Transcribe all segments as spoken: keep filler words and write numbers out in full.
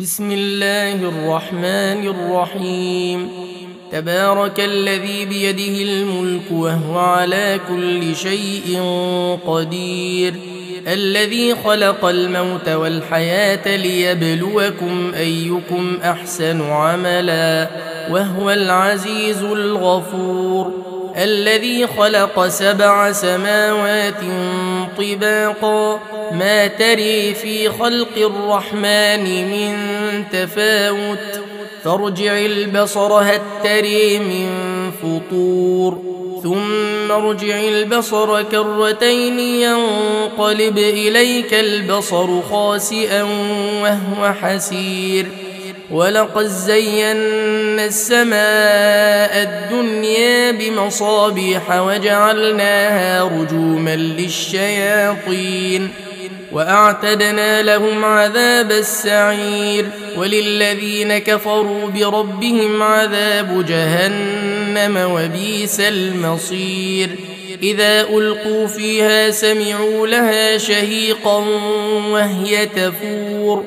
بسم الله الرحمن الرحيم. تبارك الذي بيده الملك وهو على كل شيء قدير، الذي خلق الموت والحياة ليبلوكم أيكم أحسن عملا وهو العزيز الغفور، الذي خلق سبع سماوات طباقا ما تري في خلق الرحمن من تفاوت فارجع البصر هل تري من فطور ثم ارجع البصر كرتين ينقلب إليك البصر خاسئا وهو حسير، ولقد زينا السماء الدنيا بمصابيح وجعلناها رجوما للشياطين وأعتدنا لهم عذاب السعير، وللذين كفروا بربهم عذاب جهنم وبئس المصير. إذا ألقوا فيها سمعوا لها شهيقا وهي تفور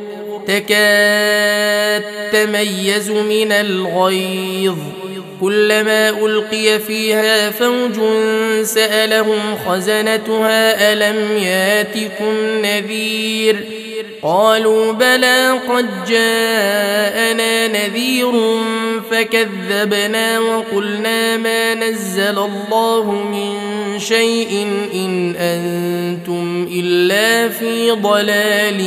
تكاد تميز من الغيظ، كلما ألقي فيها فوج سألهم خزنتها ألم ياتكم نذير؟ قالوا بلى قد جاءنا نذير فكذبنا وقلنا ما نزل الله من شيء إن أنتم إلا في ضلال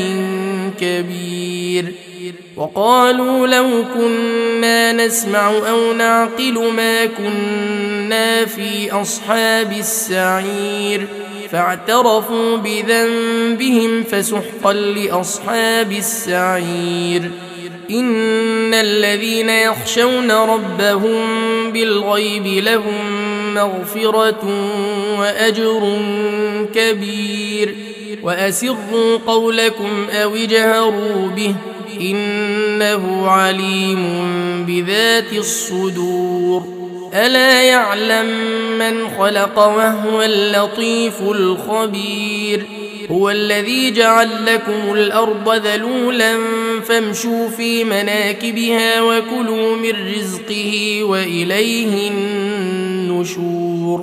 كبير. وقالوا لو كنا نسمع أو نعقل ما كنا في أصحاب السعير، فاعترفوا بذنبهم فسحقا لأصحاب السعير. إن الذين يخشون ربهم بالغيب لهم مغفرة وأجر كبير. وأسروا قولكم أو اجهروا به إنه عليم بذات الصدور. ألا يعلم من خلق وهو اللطيف الخبير. هو الذي جعل لكم الأرض ذلولا فامشوا في مناكبها وكلوا من رزقه وإليه النشور.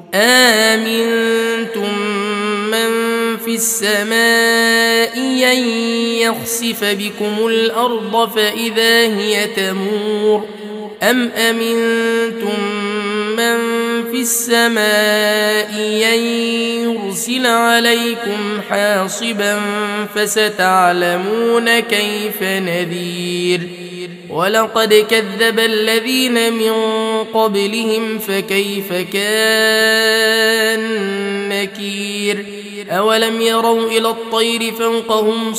آمنتم من في السماء أن يخسف بكم الأرض فإذا هي تمور، أم أمنتم من في السماء أن يرسل عليكم حاصبا فستعلمون كيف نذير. ولقد كذب الذين من قبلهم فكيف كان نكير. أولم يروا إلى الطير فوقهم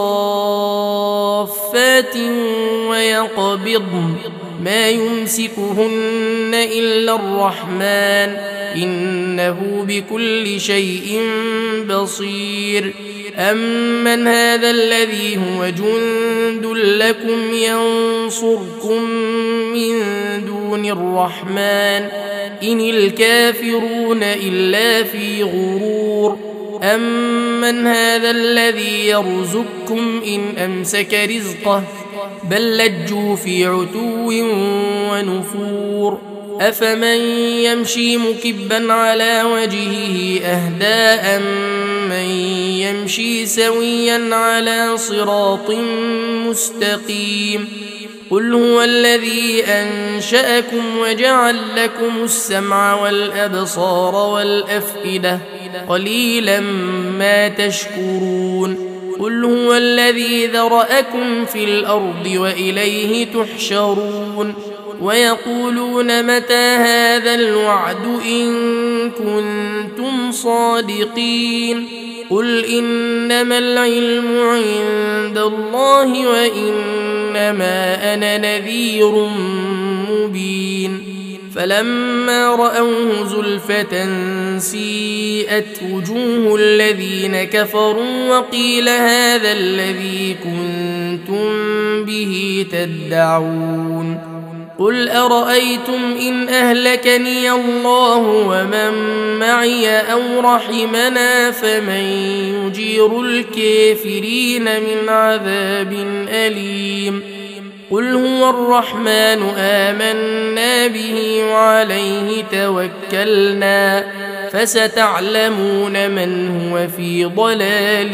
صافات ويقبضن ما يمسكهن إلا الرحمن إنه بكل شيء بصير. أمن هذا الذي هو جند لكم ينصركم من دون الرحمن إن الكافرون إلا في غرور. أمن هذا الذي يرزقكم إن أمسك رزقه بل لجوا في عتو ونفور. أفمن يمشي مكبا على وجهه أهدى أمن يمشي سويا على صراط مستقيم. قل هو الذي أنشأكم وجعل لكم السمع والأبصار والأفئدة قليلا ما تشكرون. قل هو الذي ذرأكم في الأرض وإليه تحشرون. ويقولون متى هذا الوعد إن كنتم صادقين. قل إنما العلم عند الله وإنما أنا نذير مبين. فلما رأوه زلفة سيئت وجوه الذين كفروا وقيل هذا الذي كنتم به تدعون. قل أرأيتم إن أهلكني الله ومن معي أو رحمنا فمن يجير الكافرين من عذاب أليم قل هو الرحمن آمنا به وعليه توكلنا فستعلمون من هو في ضلال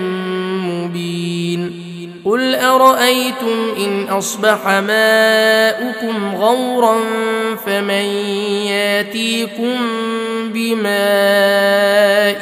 مبين قل أرأيتم إن أصبح ماؤكم غورا فمن ياتيكم بماء